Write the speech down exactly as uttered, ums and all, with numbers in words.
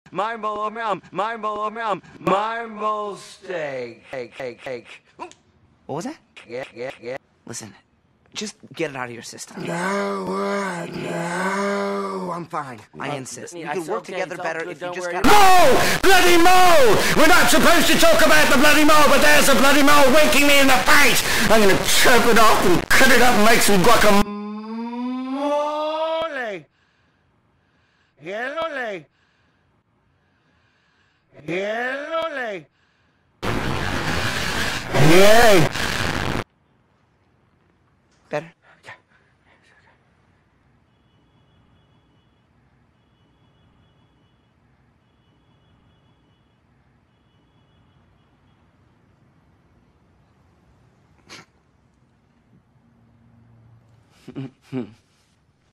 Marble meow, marble meow, marble steak. Cake, cake, cake. What was that? Yeah, yeah, yeah. Listen, just get it out of your system. No, what? No, I'm fine. I insist. We Yeah, could it's work okay, together it's all better good, if you don't just worry got... Mo! Bloody Mo! We're not supposed to talk about the bloody Mo, but there's a bloody Mo winking me in the face. I'm gonna chop it off and cut it up and make some guacamole. Yellow. Yellow. Yay! Better? Hmm.